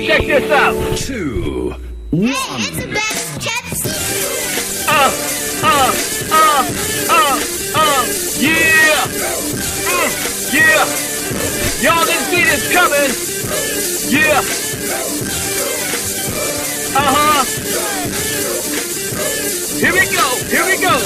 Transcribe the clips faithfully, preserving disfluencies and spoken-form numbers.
Check this out. Two, one. Hey, it's the best cats. Uh, uh, uh, uh, uh, yeah. Mm, yeah. Y'all didn't see this coming. Yeah. Uh-huh. Here we go. Here we go.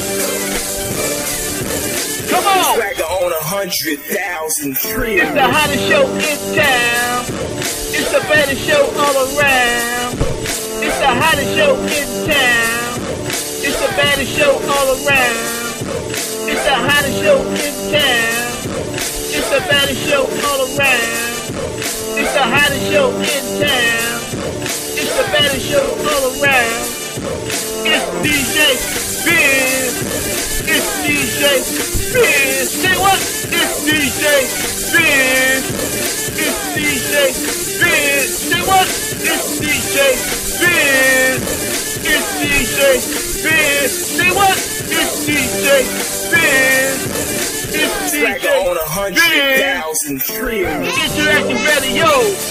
Come on. Swagger on a hundred thousand trees. It's the hottest show in town. It's the baddest show all around. It's the hottest show in town. It's the baddest show all around. It's the hottest show in town. It's the baddest show all around. It's the hottest show in town. It's the baddest show all around. It's D J Biz. It's D J Biz. Say what? It's D J Biz. It's D J Biz. Say what? It's D J Biz. It's D J Biz. Say what? It's D J Biz. It's D J Swagger on a hundred thousand trees. Interactive Radio.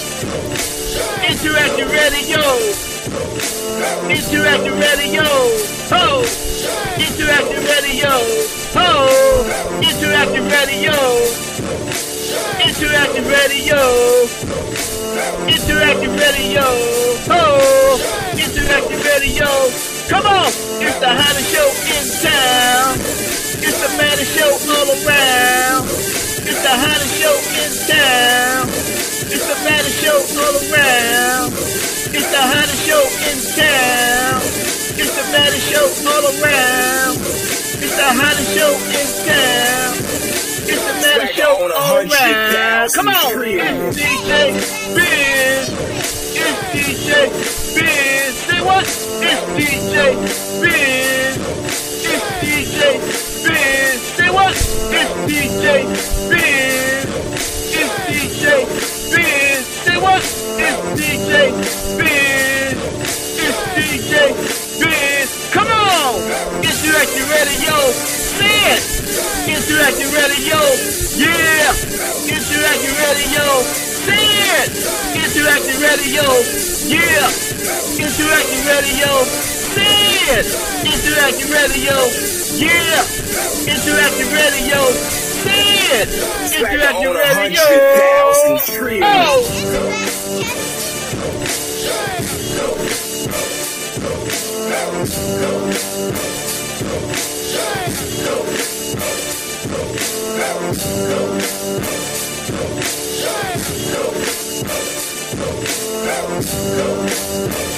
Interactive Radio. Interactive Radio. Ho. Interactive Radio. Ho. Interactive Radio. Interactive Radio. Interactive Radio. Ho. Interactive Radio. Come on. It's the hottest show in town. It's the baddest show all around. It's the hottest show in town. It's the baddest show all around. It's the hottest show in town. It's the baddest show all around. It's the hottest show in town. It's the baddest show all around. Come on. It's D J Biz. It's D J Biz. Say what? It's D J Biz. It's D J Biz. Say what? It's D J Biz. It's D J Biz. Say what? It's D J Biz. It's D J Biz. Come on! Interactive Radio. Say it! Interactive Radio. Yeah! Interactive Radio. Say it! Interactive Radio. Yeah! Interactive Radio. Say it! Interactive Radio. Yeah! Interactive Radio. Say it! Interactive Radio. Oh! It's the best cats.